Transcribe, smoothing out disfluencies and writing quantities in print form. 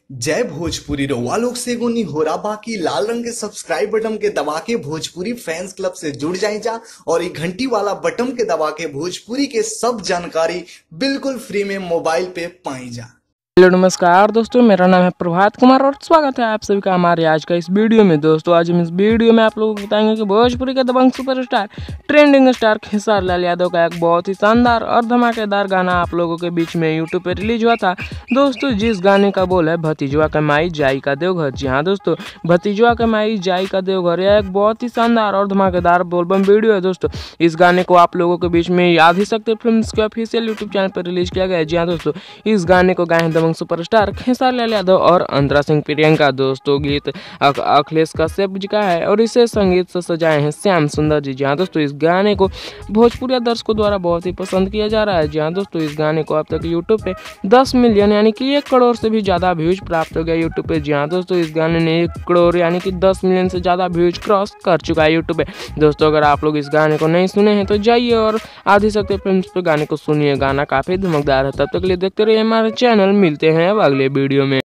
जय भोजपुरी रउआ लोग से एगो निहोरा बाकी लाल रंग के सब्सक्राइब बटन के दबा के भोजपुरी फैंस क्लब से जुड़ जाए जा और ये घंटी वाला बटन के दबा के भोजपुरी के सब जानकारी बिल्कुल फ्री में मोबाइल पे पाई जा। हेलो नमस्कार दोस्तों, मेरा नाम है प्रभात कुमार और स्वागत है आप सभी का हमारे आज का इस वीडियो में। दोस्तों आज हम इस वीडियो में आप लोगों को बताएंगे कि भोजपुरी के दबंग superstar trending star Khesari Lal Yadav का एक बहुत ही शानदार और धमाकेदार गाना आप लोगों के बीच में यूट्यूब पे रिलीज हुआ था। दोस्तों जिस गाने का बोल है भतीजवा के माई जाई का देवघर। जी हाँ दोस्तों, भतीजवा के माई जाई का देवघर यह एक बहुत ही शानदार और धमाकेदार बोलबम वीडियो है। दोस्तों इस गाने को आप लोगों के बीच में आदिशक्ति फिल्म्स के ऑफिशियल यूट्यूब चैनल पर रिलीज किया गया है। जी हाँ दोस्तों, इस गाने को गाए हैं सुपरस्टार खेसारी लाल यादव और अंतरा सिंह प्रियंका। दोस्तों गीत अखिलेश कश्यप जी का है और इसे संगीत से सजाए हैं श्याम सुंदर जी। जहाँ दोस्तों इस गाने को भोजपुरी दर्शकों द्वारा बहुत ही पसंद किया जा रहा है। जहाँ दोस्तों इस गाने को अब तक यूट्यूब पे 10 मिलियन यानी कि 1 करोड़ से भी ज़्यादा व्यूज प्राप्त हो गया यूट्यूब पे। जहाँ दोस्तों इस गाने ने 1 करोड़ यानी कि 10 मिलियन से ज़्यादा व्यूज क्रॉस कर चुका है यूट्यूब पे। दोस्तों अगर आप लोग इस गाने को नहीं सुने हैं तो जाइए और आदिशक्ति फिल्म्स पे गाने को सुनिए। गाना काफ़ी धमकदार है। तब तक के लिए देखते रहिए हमारे चैनल। मिलते हैं अब अगले वीडियो में।